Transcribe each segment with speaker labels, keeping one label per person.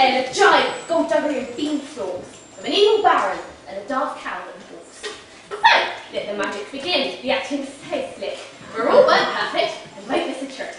Speaker 1: then a giant skullduggery of bean floors, of an evil baron, and a daft cow that walks. So, let the magic begin. The acting's so slick. We're all weren't perfect, and won't miss a trick.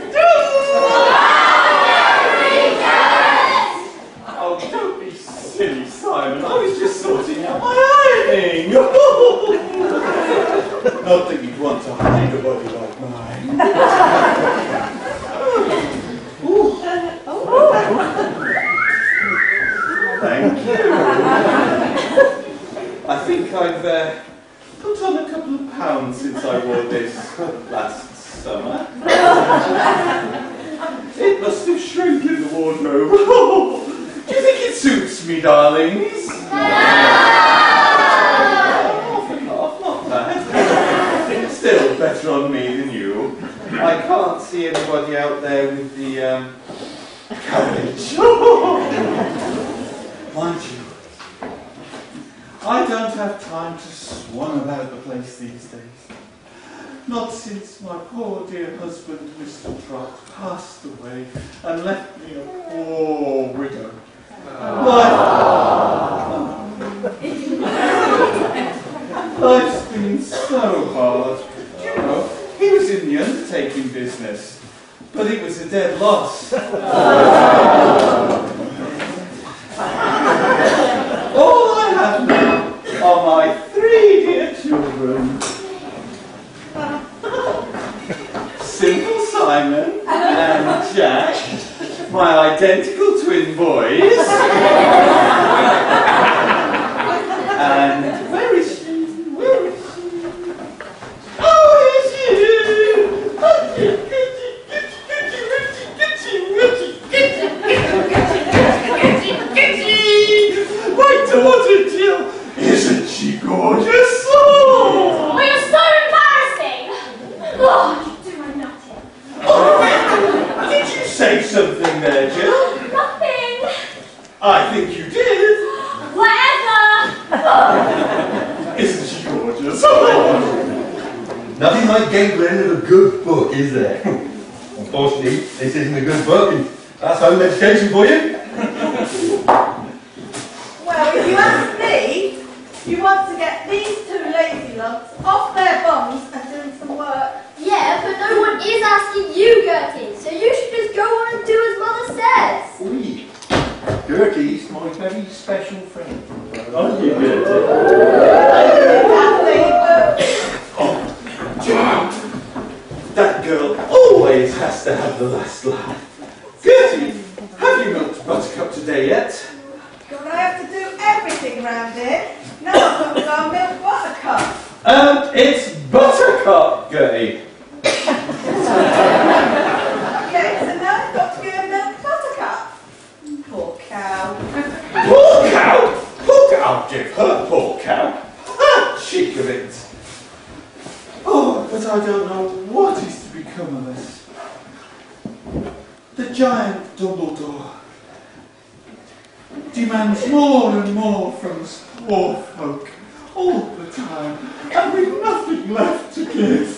Speaker 2: Silly. sorry, Simon. I was just sorting out my ironing. Not that you'd want to hide a body like mine. Thank you. I think I've put on a couple of pounds since I wore this last summer. It must have shrunk in the wardrobe. Do you think it suits me, darlings? Not bad. Still better on me than you. I can't see anybody out there with the courage. Mind you, I don't have time to swan about the place these days. Not since my poor dear husband, Mr. Trott, passed away and left me a poor widow. Life's been so hard. You know, he was in the undertaking business, but it was a dead loss. All I have now are my 3 dear children. Simple Simon and Jack, my identical twin boys. And where is she? Where is she? Oh, here's you! My daughter Jill, isn't she gorgeous?
Speaker 1: Oh, you're so embarrassing! Oh, you do my nothing.
Speaker 2: Oh, did you say something there, Jill?
Speaker 1: Nothing.
Speaker 2: I think you did.
Speaker 1: Whatever.
Speaker 2: Isn't she gorgeous?
Speaker 3: Nothing like getting the end of a good book, is there? Unfortunately, this isn't a good book, and that's home education for you.
Speaker 4: Well, if you ask me, you want to get these 2 lazy lumps off their bums and doing some work.
Speaker 5: Yeah, but no one is asking you, Gertie, so you should just go on and do as Mother says.
Speaker 3: Oui. Gertie's my very special friend.
Speaker 2: Aren't you good? Oh, Jim, that girl always has to have the last laugh. Gertie, have you milked Buttercup today yet?
Speaker 4: Don't I have to do everything round here? Now I've got to go and milk Buttercup.
Speaker 2: It's Buttercup, Gertie.
Speaker 4: Yes, and now I've got to go and milk Buttercup. Poor cow.
Speaker 2: Poor cow? I'll give her poor cow. Ha! Cheek of it. Oh, but I don't know what is to become of us. The giant Dumbledore demands more and more from us poor folk all the time, and with nothing left to give.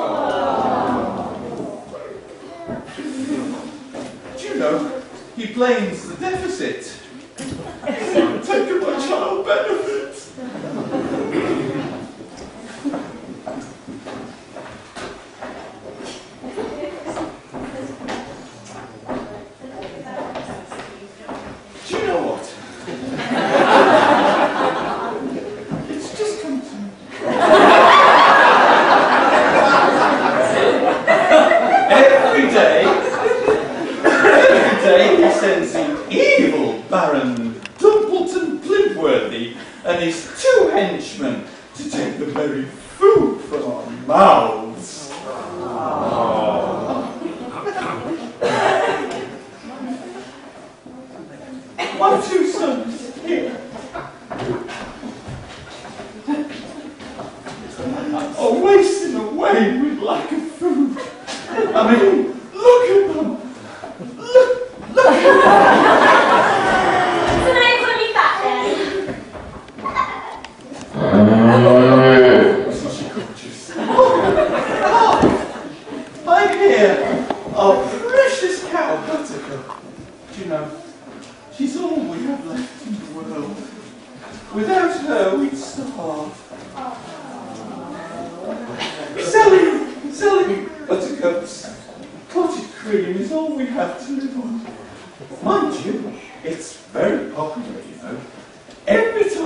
Speaker 2: Do you know, he blames the deficit. He's not taken my child benefits. Do you know what? It's just come to me. Every day he sends the evil Baron Dumpleton Blimpworthy and his 2 henchmen to take the very food from our mouths. My 2 sons here are wasting away with lack of food. I mean, look at them. Look at them.
Speaker 1: So now you're going to be back then.
Speaker 2: Isn't she gorgeous? Oh, I'm here. Our precious cow, Buttercup. Do you know, she's all we have left in the world. Without her, we'd starve. Selling Buttercup's cottage cream is all we have to live on. Mind you, it's very popular, you know.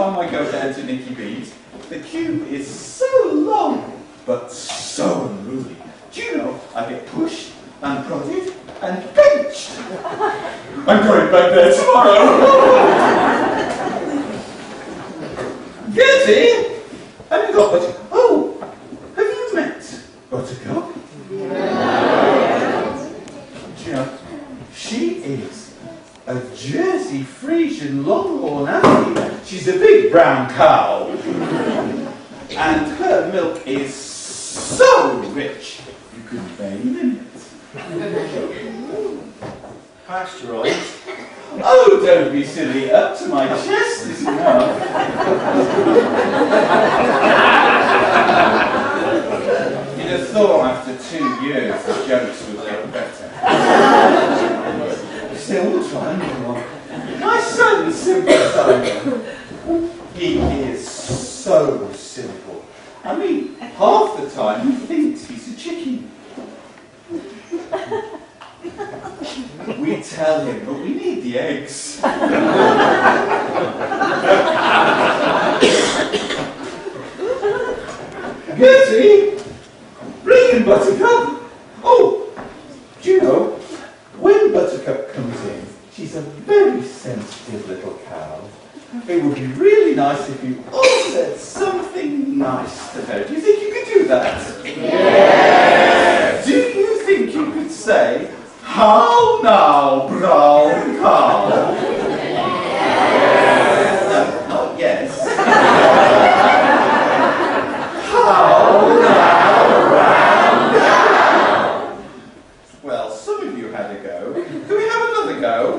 Speaker 2: time I go down to Nicky B's, the queue is so long, but so unruly. Do you know, I get pushed and prodded and pinched. I'm going back there tomorrow. Gertie, have you got Buttercup? Oh, have you met Buttercup? Yeah. Do you know, she is a Jersey Frisian Longhorn Abbey. She's a big brown cow. And her milk is so rich, you can bathe in it.
Speaker 3: Pasteurised.
Speaker 2: Oh, don't be silly. Up to my chest is enough. You'd have thought after 2 years the jokes would get better. Still, we'll try and move on. My son's simple. He is so simple. I mean, half the time he thinks he's a chicken. We tell him, but we need the eggs. Gertie, bring in Buttercup. Oh, do you know, when Buttercup comes in, she's a very sensitive little cow. It would be really nice if you all said something nice to her. Do you think you could do that? Yes! Do you think you could say, "How now, brown cow"? Yes! Not yes. How now, brown cow? Well, some of you had a go. Can we have another go?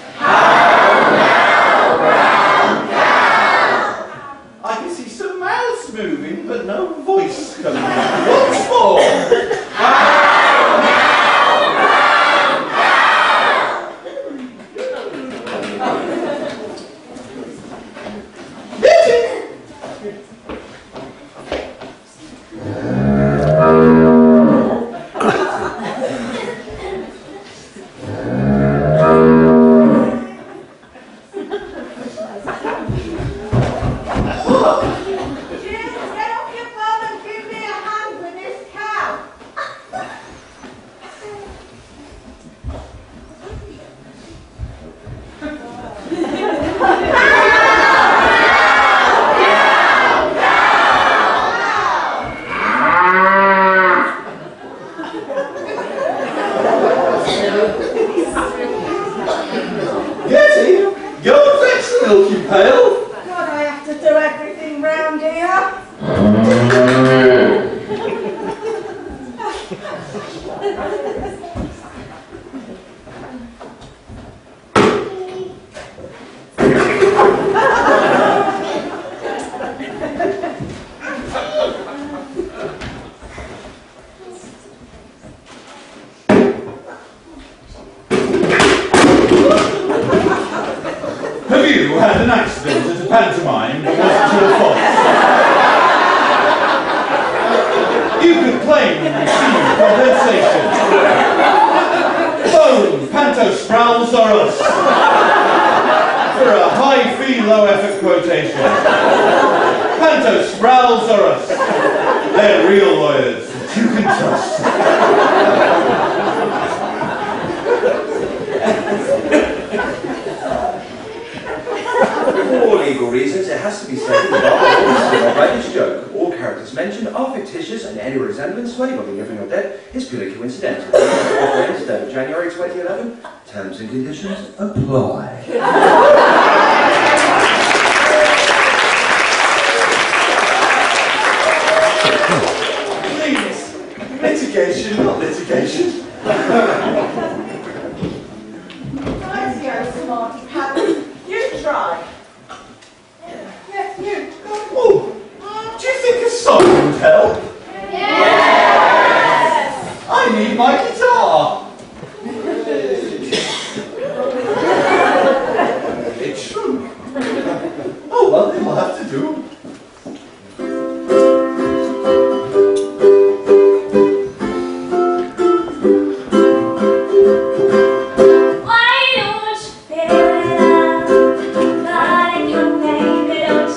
Speaker 2: I can see some mouths moving, but no voice coming out. Once more!
Speaker 6: Why don't you feel it out? But I can make it, don't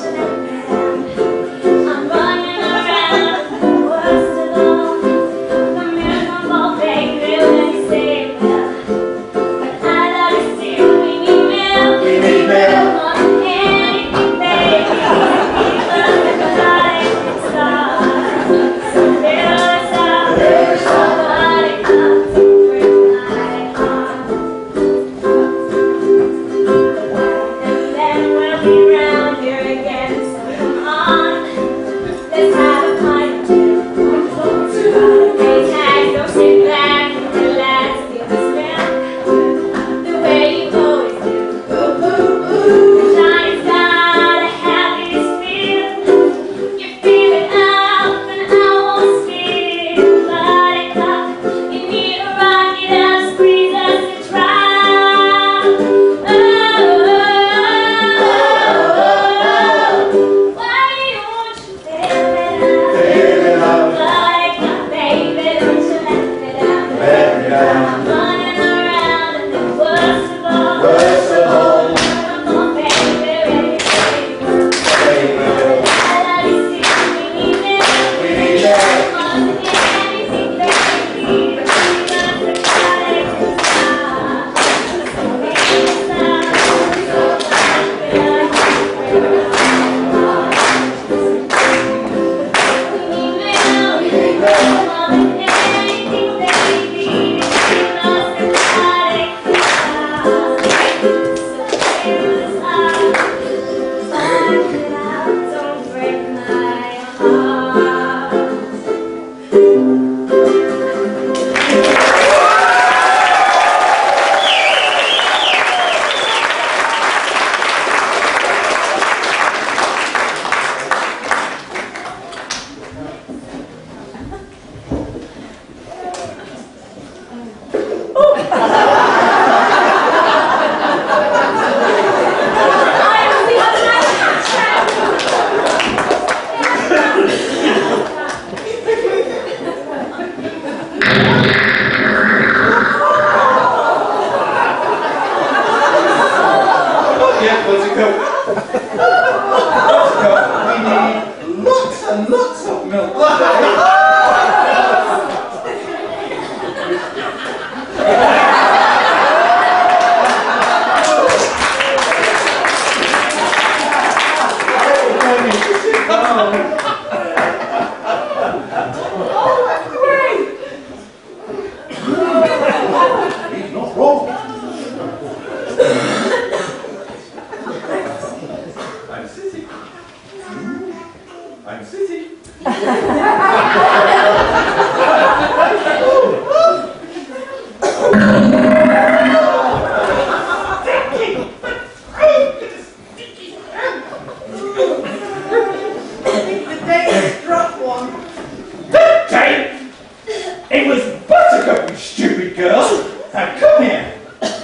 Speaker 2: It was Buttercup, you stupid girl! Now come here!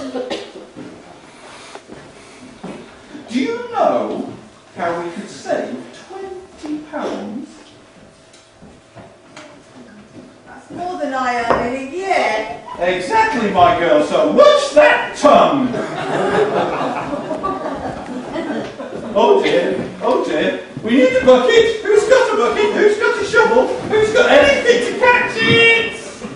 Speaker 2: Do you know how we could save £20?
Speaker 4: That's more than I earn in a year.
Speaker 2: Exactly, my girl, so watch that tongue! Oh dear, we need a bucket! Who's got a bucket? Who's got a shovel? Who's got anything to catch it?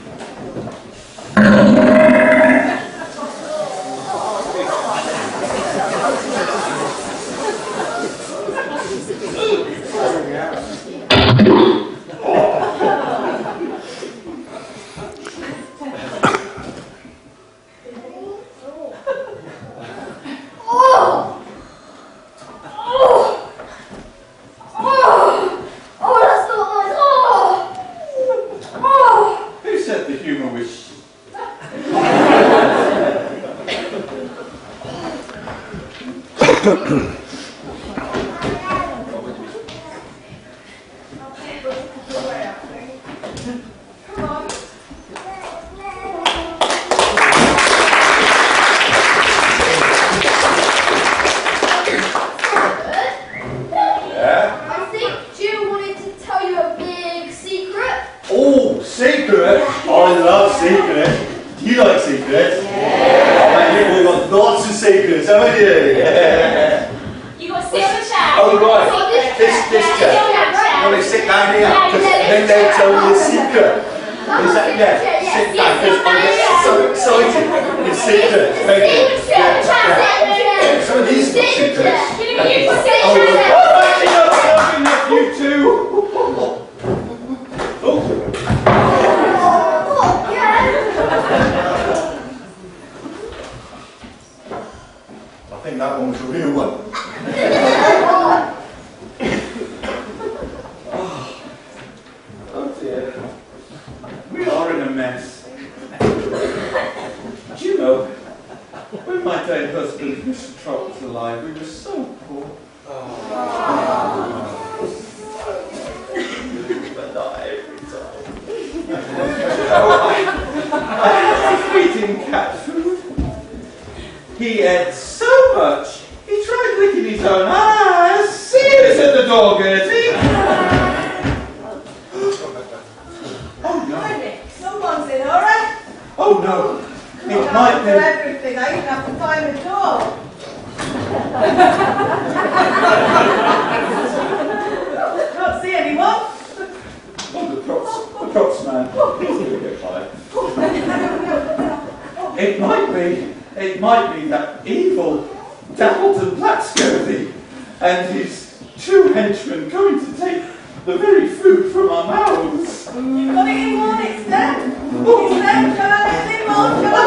Speaker 2: It might be that evil Dappleton Blackscurvy and his two henchmen coming to take the very food from our mouths.
Speaker 4: You've got it in Hornets then? It's them, come on, it's in Hornets, come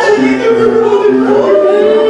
Speaker 4: on,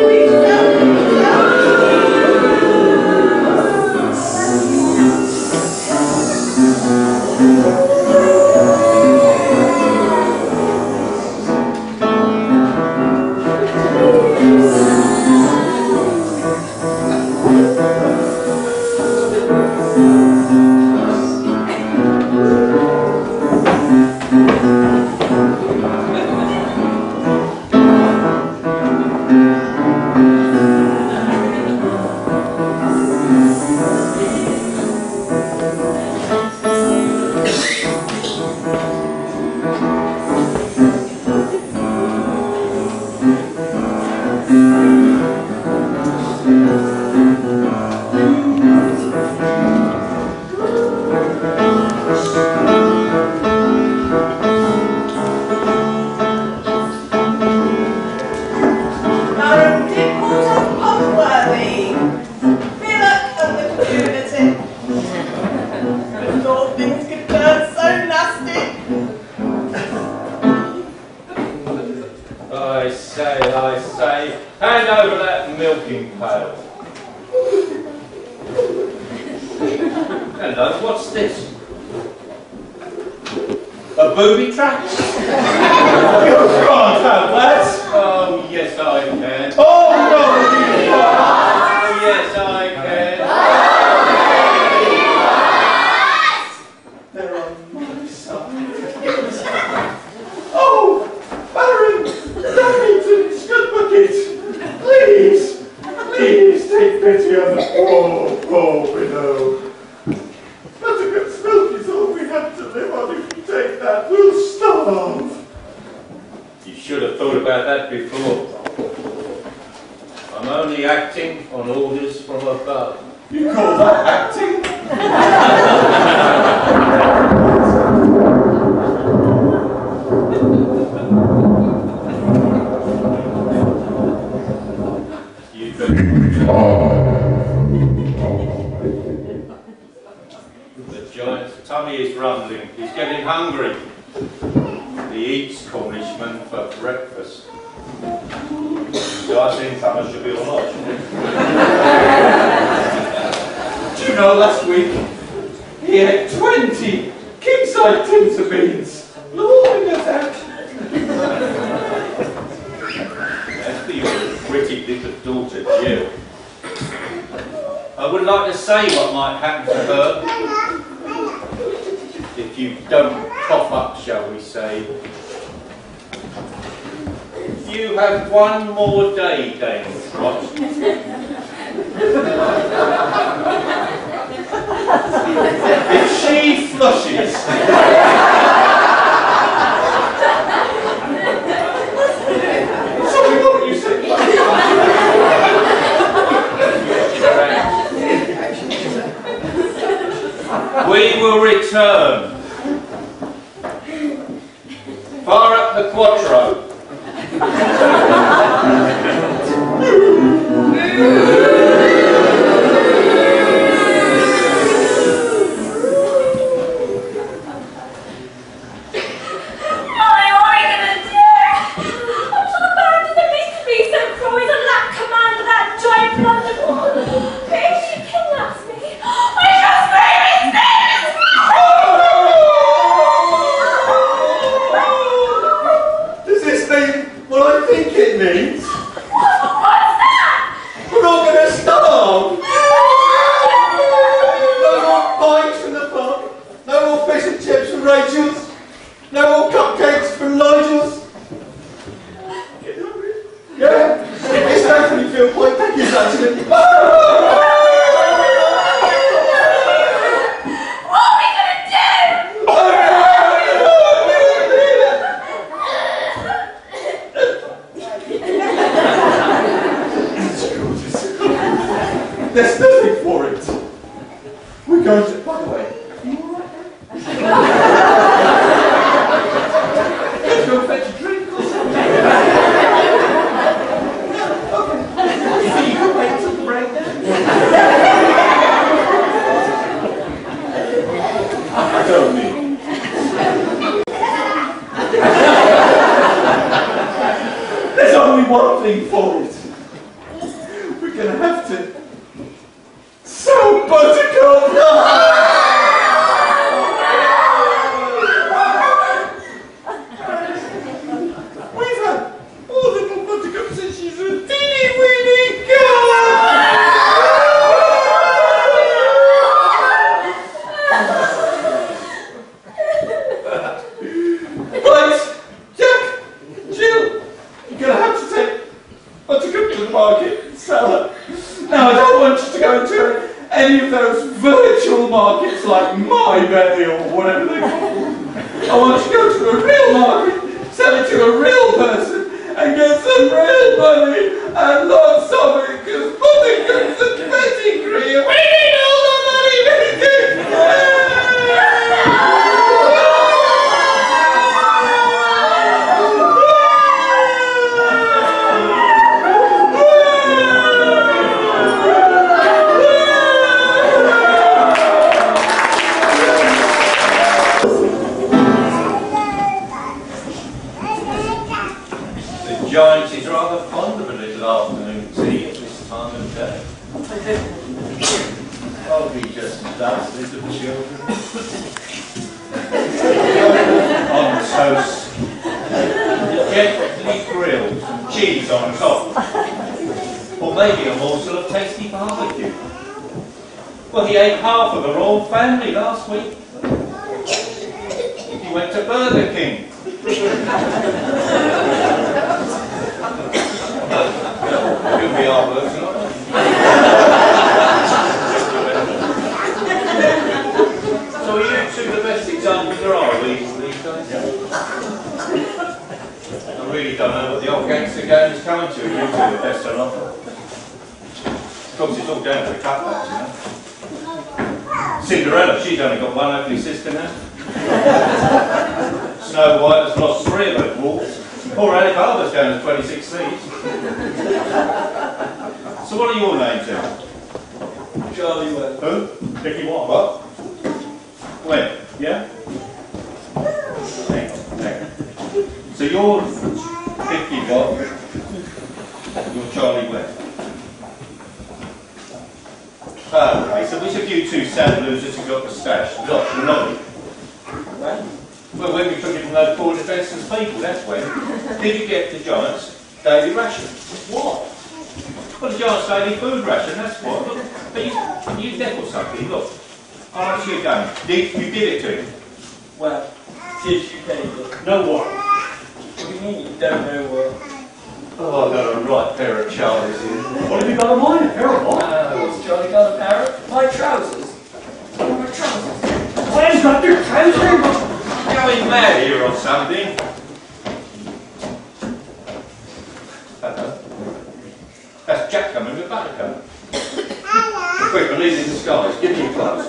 Speaker 3: I say, hand over that milking pail. Hello, what's this?
Speaker 6: booby trap?
Speaker 2: You can't have that.
Speaker 6: Oh, yes, I can.
Speaker 2: Oh, no, you can't.
Speaker 6: Oh, yes, I can.
Speaker 2: They're on my side. Oh, Baron Remington Scoodbucket, please, please take pity on the poor widow. Buttercup's milk is all we have to live on. If you take that, we'll starve.
Speaker 6: You should have thought about that before. I'm only acting on orders from above.
Speaker 2: You call that acting?
Speaker 6: You could... The giant's tummy is rumbling. He's getting hungry. He eats Cornishmen for breakfast. So I think Thomas should be all right.
Speaker 2: Do you know, last week he ate 20 king-side tins of beans. Lord, that.
Speaker 6: As for your pretty little daughter, Jill, I would like to say what might happen to her if you don't cough up, shall we say. You have one more day, Dame Trot.
Speaker 2: If she flushes. Sorry, what were you saying?
Speaker 6: We will return. Far up the Quattro.
Speaker 3: Does this mean what I think it means?
Speaker 1: What's that?
Speaker 3: We're not going to starve! No more pies from the pub, no more fish and chips from Rachel's, no more cupcakes from Nigel's. Get hungry? Yeah, it's making me feel quite peckish actually.
Speaker 2: There's nothing for it. We're going to, by the way, are you all right there? Let's go fetch a drink or something. Okay. See you make some bread. I don't need. There's only one thing for it. We're going to have to sow Buttercup! We've had poor little Buttercup since she's a teeny weeny girl! Right, Jack, Jill, you're going to have to take Buttercup to the market and sell her. Now, I don't want you to go into any of those virtual markets like My Belly or whatever they're called. I want you to go to a real market, sell it to a real person, and get some real money and lots of it, because Buttercup's a pedigree, and we need all the money we can get!
Speaker 6: The giant is rather fond of a little afternoon tea at this time of day. Oh, he just loves little children. On toast, gently grilled, cheese on top, or maybe a morsel of tasty barbecue. Well, he ate half of the royal family last week. He went to Burger King. Could be our version of it. So are you two the best examples there are these days? I really don't know what the old gangster game is coming to. You two are the best or not. Of course, it's all down to the cutbacks, you know. Cinderella, she's only got one ugly sister now. Snow White has lost 3 of her dwarfs. Poor Alibaba's down to 26 thieves. So what are your names then?
Speaker 3: Charlie Webb.
Speaker 6: Who?
Speaker 3: Dickie what?
Speaker 6: What? When?
Speaker 3: Yeah?
Speaker 6: Hang on. So you're Dickie what? You're Charlie Webb. Okay, so which of you two sad losers have got the stash? Look, nobody. Well, when we took it from those poor defenceless people, that's when. Did you get the Giants' daily ration? What? Well, the Giants' daily food ration, that's what. Look, but you deaf or something, look. I'll ask you again. Did you give it to him?
Speaker 3: Well, did you pay it?
Speaker 7: No what?
Speaker 3: What do you mean you don't know what?
Speaker 6: Oh, I've got a right pair of Charlies here.
Speaker 7: What have you got of mine? A pair of what?
Speaker 3: What's Charlie got a parrot? My trousers. My trousers.
Speaker 7: Where's got your trousers?
Speaker 6: Going mad here or something. Hello. That's Jack coming with Buttercup. Quick, release in disguise. Give me your clothes.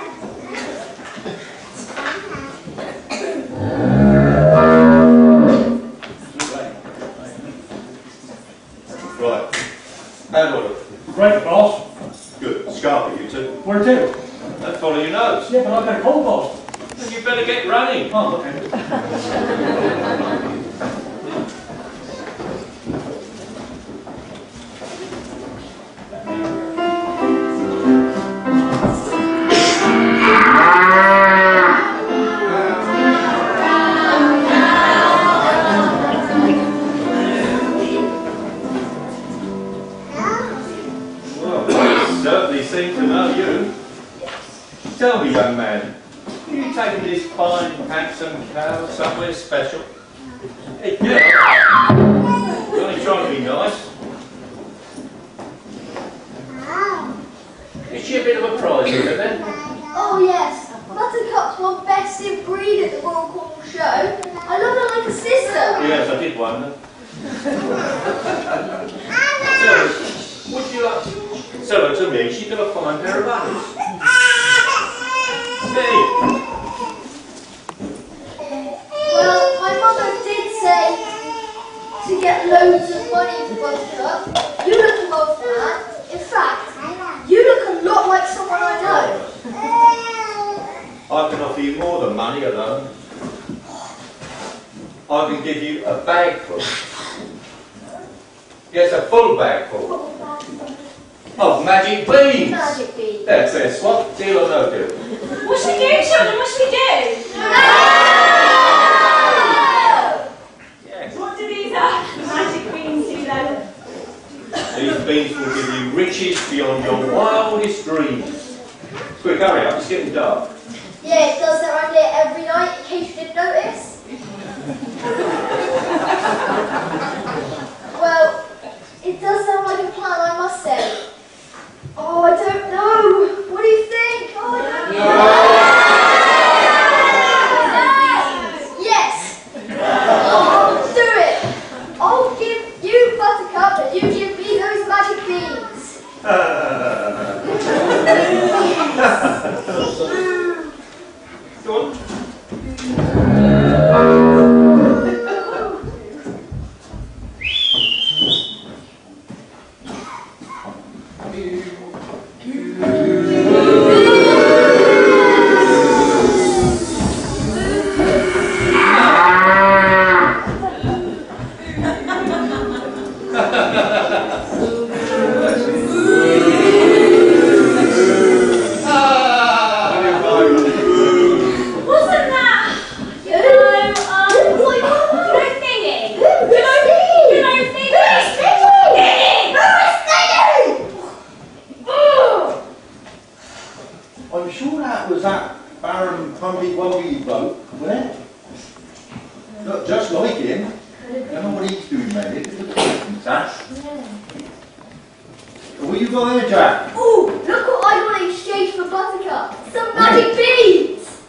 Speaker 6: Right. How do I look?
Speaker 7: Great, boss.
Speaker 6: Good. Scarpy, you two.
Speaker 7: Where to?
Speaker 6: Don't follow your nose.
Speaker 7: Yeah, but I've got a cold, boss.
Speaker 6: Then you better get running.
Speaker 7: Oh, okay.
Speaker 6: Well, they certainly seem to know you. Tell me, young man, are you taking this fine, handsome cow somewhere special? Hey, yeah. Only trying to be nice. Is she a bit of a prize, isn't it?
Speaker 5: Oh yes, Buttercup's my best in breed at the Royal Cornwall Show. I love her like a sister.
Speaker 6: Yes, I did wonder. So, would you like to sell her to me? She got a fine pair of bunnies. Hey.
Speaker 5: Well, my mother did say to get loads of money for Buttercup. You look an old man. In fact, you look a lot like someone I know.
Speaker 6: I can offer you more than money alone. I can give you a bag full. Yes, a full bag full. Of magic beans.
Speaker 5: Magic beans.
Speaker 6: That's it. Swap, deal or no deal?
Speaker 4: What should we do, children? What should we do?
Speaker 6: Yes.
Speaker 4: What do these magic beans do then?
Speaker 6: These beans will give you riches beyond your wildest dreams. Quick, hurry up. It's getting dark.
Speaker 5: Yeah, it does that around here every night, in case you didn't notice. Well, it does sound like a plan, I must say. Oh, I don't know. What do you think? Oh, I don't know. Yes. I'll do it. I'll give you Buttercup and you give me those magic beans.
Speaker 6: Go on.
Speaker 3: I'm sure that was that Baron Pumpy Wumpy bloke, wasn't it? Look, just like him. I don't know what he's doing, mate. Look at that. What you got there, Jack?
Speaker 5: Ooh, look what I got in exchange for Buttercup. Some magic beads.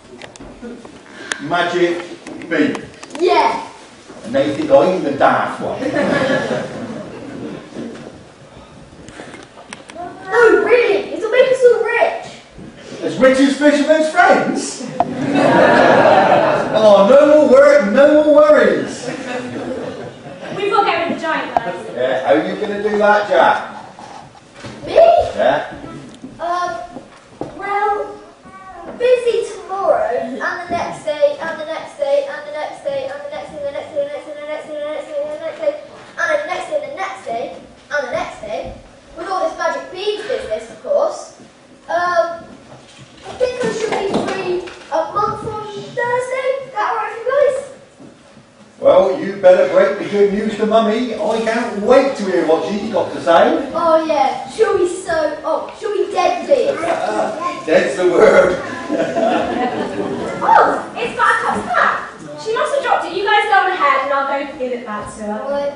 Speaker 3: Magic beads.
Speaker 5: Yeah.
Speaker 3: And they think I'm the daft one.
Speaker 5: No, really, it'll make us all rich.
Speaker 3: As rich as fishermen's friends? Oh, no more work, no more worries.
Speaker 1: We've got to get rid of the giant birds.
Speaker 3: Yeah, how are you going to do that, Jack?
Speaker 5: Me?
Speaker 3: Yeah?
Speaker 5: Well, busy tomorrow, and the next day, and the next day, and the next day, and the next day, and the next day, and the next day, and the next day, and the next day, and the next day, and the next day, and the next day, and the next day, with all this magic beads business, of course. I think I should be free a month on Thursday. Is that alright for you guys?
Speaker 3: Well, you better break the good news to Mummy. I can't wait to hear what she's got to say.
Speaker 5: Oh yeah, she'll be dead pleased.
Speaker 3: That's the word.
Speaker 1: Oh, it's Buttercup's back. She must have dropped it. You guys go on ahead and I'll go give it back to her.
Speaker 5: Right.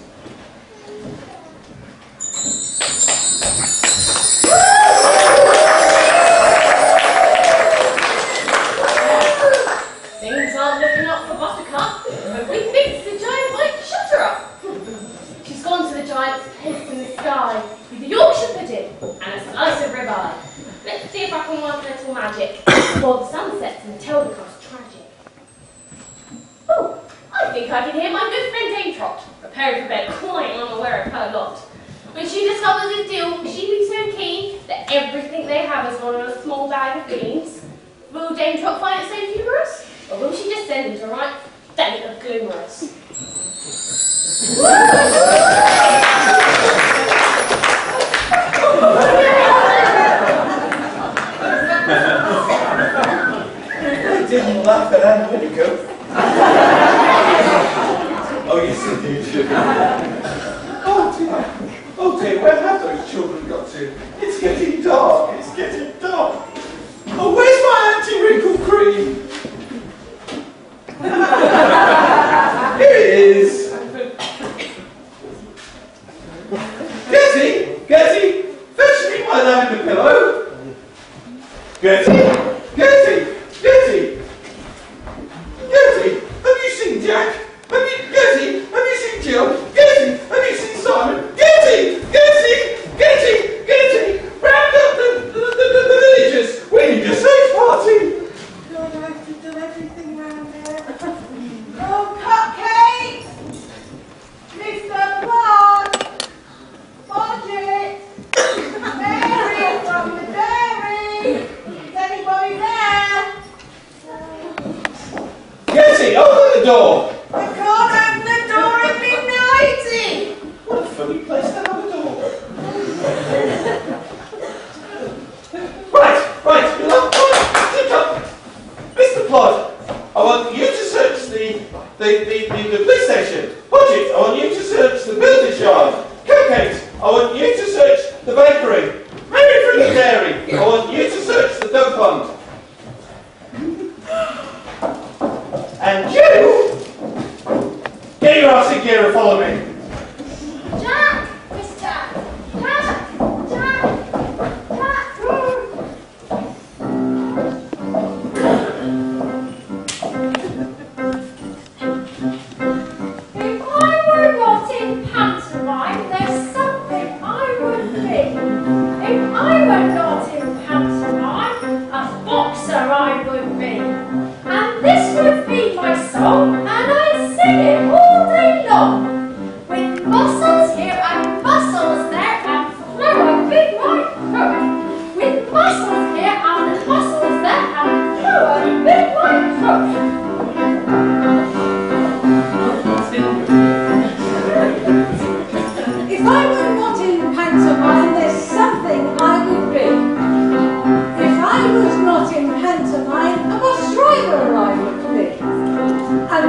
Speaker 1: Things aren't looking up for Buttercup, but we think the giant might shut her up. She's gone to the giant's place in the sky with a Yorkshire pudding and a slice of ribeye. Let's see if I can work a little magic before the sun sets and tell the cost tragic. Oh, I think I can hear my good friend Dame Trot preparing for bed, quite unaware of her lot. When she discovers this deal, she'll be so keen that everything they have is gone in a small bag of beans. Will Dame Trot find it so humorous? Or will she just send him to a right state of gloomorous?
Speaker 3: I didn't laugh at that a minute ago. Oh, yes, indeed.
Speaker 2: Oh dear, where have those children got to? It's getting dark, it's getting dark. Oh, where's my anti-wrinkle cream? Here it is. Gertie, fetch me my lavender pillow. Gertie, have you seen Jack? Gertie, have you seen Jill? Gertie, have you seen Simon? Gertie, round up the villagers. We need a safe party.
Speaker 4: God, I have to do everything round there. Oh, cupcakes! Mr. Pond! Budget! Mary from the dairy! Is anybody there?
Speaker 2: Gertie, open the door.
Speaker 4: I can't open the door at midnighty!
Speaker 2: What a funny place to have a door. Right, sit up. Mr. Plod, I want you to search the police station. Budget, I want you to search the builder's yard. Cupcakes, I want you to search the bakery. Mary from the dairy, I want you to search the dog pond. And you, get your ass in gear and follow me.
Speaker 5: Jack! It's Jack! Jack!
Speaker 1: If I were not in pantomime, there's something I would be. If I were not in pantomime, a boxer I would be. And this would be my song, and I'd sing it all day long. With muscles here and muscles there, and throw a big white hook. With muscles here and muscles there, and throw a big white hook.
Speaker 4: If I were not in pantomime, there's something I would be. If I was not in pantomime, a bus driver I would be. And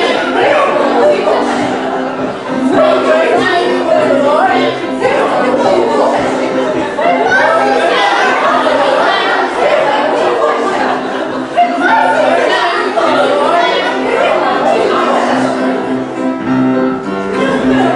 Speaker 7: Thank you.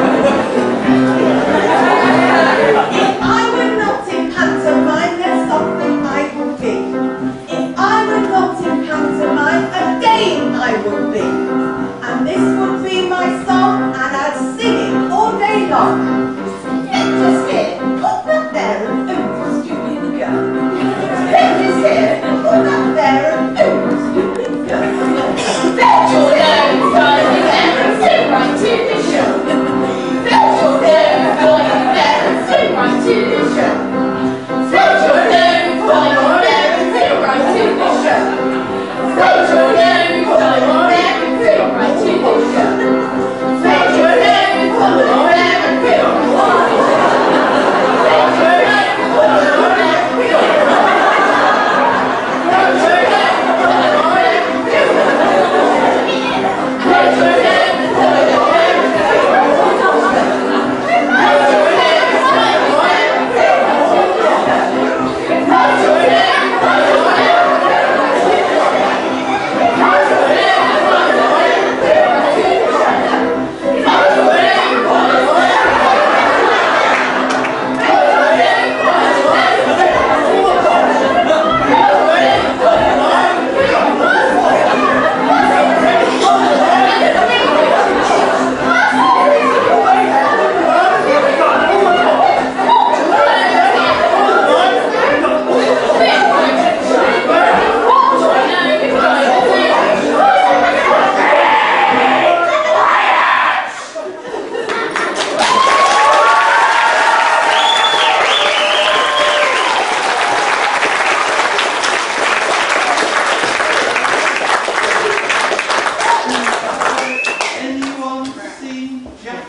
Speaker 2: Jack.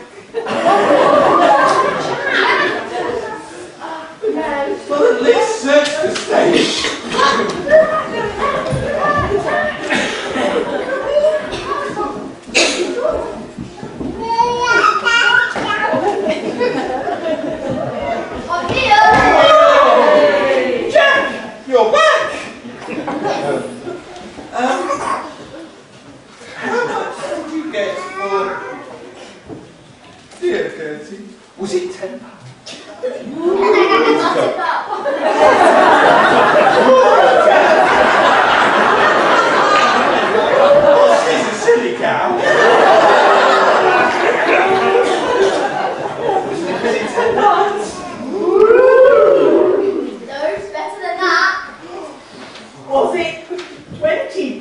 Speaker 3: Well, at least search the stage.
Speaker 5: I'm here.
Speaker 3: Jack, you're back. How much did you get for dear Gertie? Was it £10? She's a silly cow. Was it £10?
Speaker 5: No, it's better than that.
Speaker 4: Was it £20?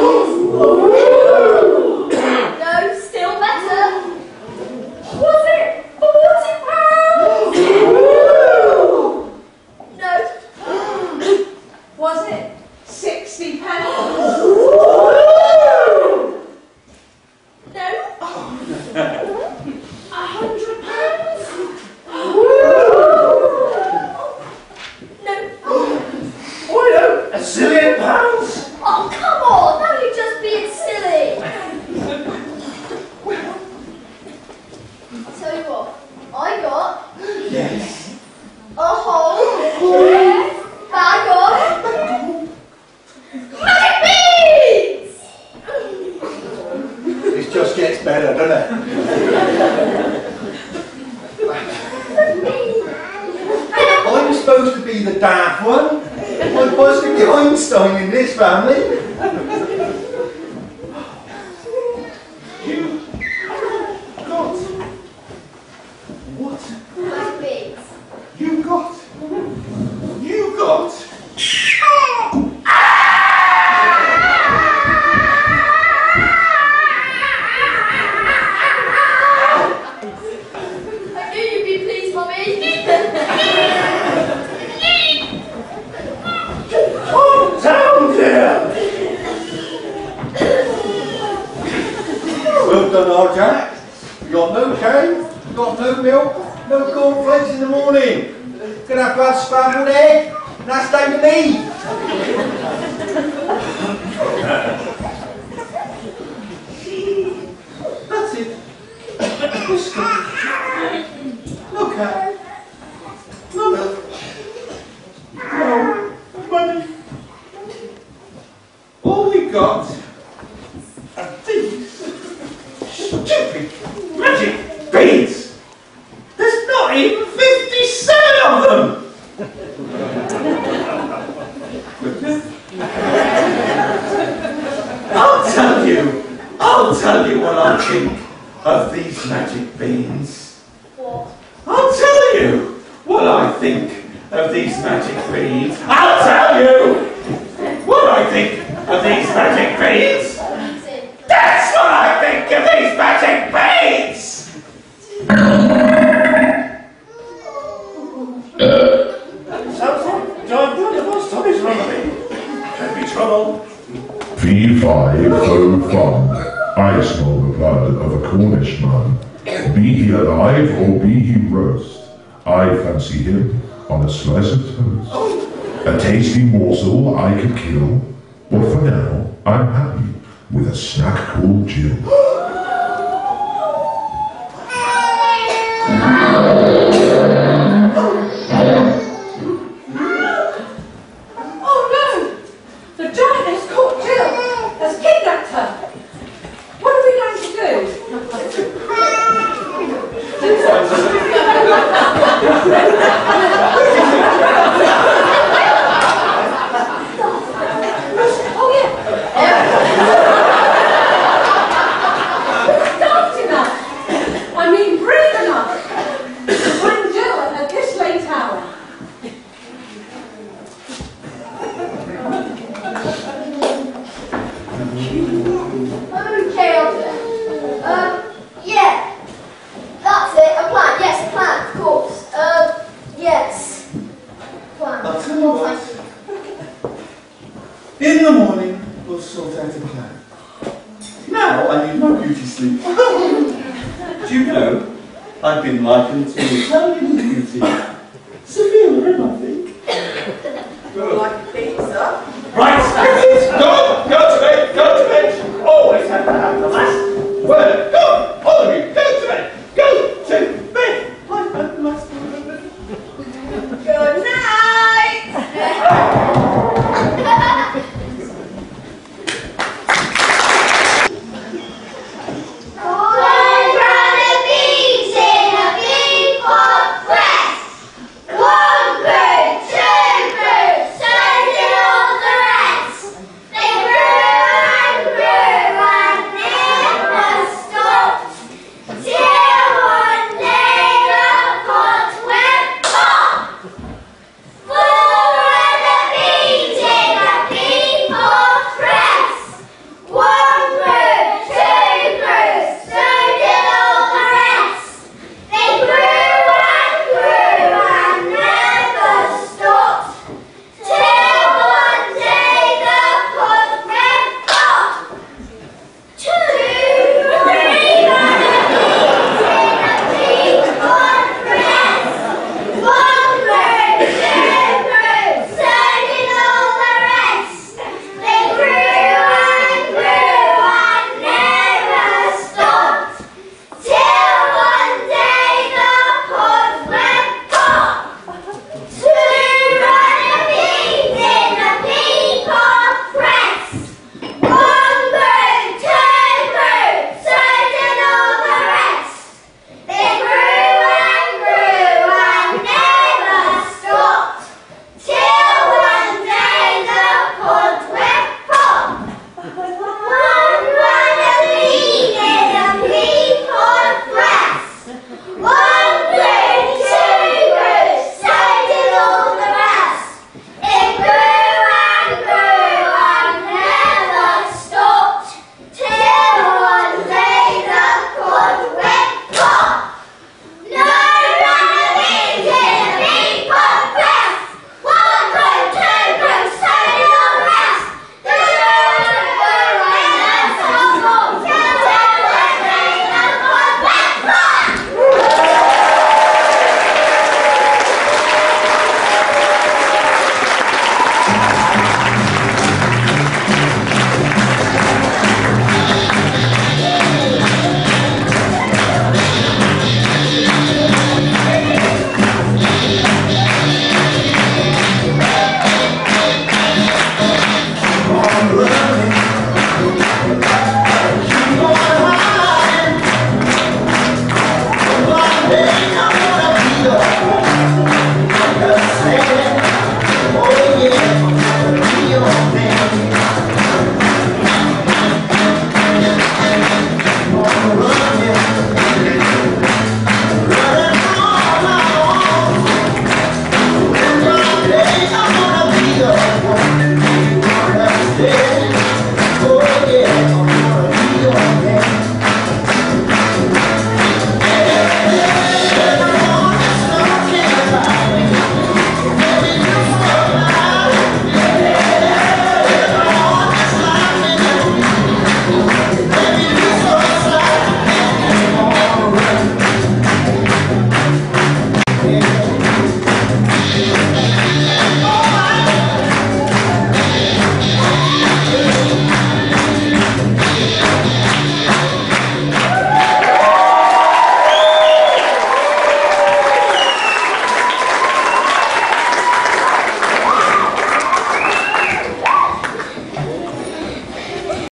Speaker 5: No, still better.
Speaker 4: Was it £40?
Speaker 5: No.
Speaker 4: Was it £60?
Speaker 5: No. No.
Speaker 7: Why no? £1 zillion?
Speaker 5: Oh, come on. Now you're just being silly. Tell you what, I got
Speaker 3: Yes.
Speaker 5: a whole bag of magic beans!
Speaker 3: It just gets better, doesn't it? I'm supposed to be the daft one. I'm supposed to be Einstein in this family. You got what?
Speaker 5: Magic beans.
Speaker 3: You got
Speaker 5: I knew you'd be pleased, Mummy.
Speaker 7: Calm down there!
Speaker 3: well done, our Jack. You got no cane, you got no milk, no cornflakes in the morning. Gonna have to have scrambled egg. That's down to me. That's it. Whiskey. No cat. No milk. No money. All we got are these stupid magic beans. There's not even 57 of them. I'll tell you what I think of these magic beans.
Speaker 5: What?
Speaker 3: I'll tell you what I think of these magic beans. I'll tell you what I think of these magic beans. That's what I think of these magic beans.
Speaker 7: Sounds like John Thunderbolt's Tommy's running. Could be trouble.
Speaker 8: V505. I smell the blood of a Cornish man. Be he alive or be he roast, I fancy him on a slice of toast. A tasty morsel I could kill, but for now I'm happy with a snack called Jill.
Speaker 4: Oh no! The giant has caught Jill! Has kidnapped her! What are we going to do? Oh yeah!
Speaker 3: Do you know, I've been likened to an Italian beauty. Sophia Loren, I think.
Speaker 4: More like a pizza.
Speaker 7: Right,
Speaker 3: Go to bed, go to bed. Always have to have the last word.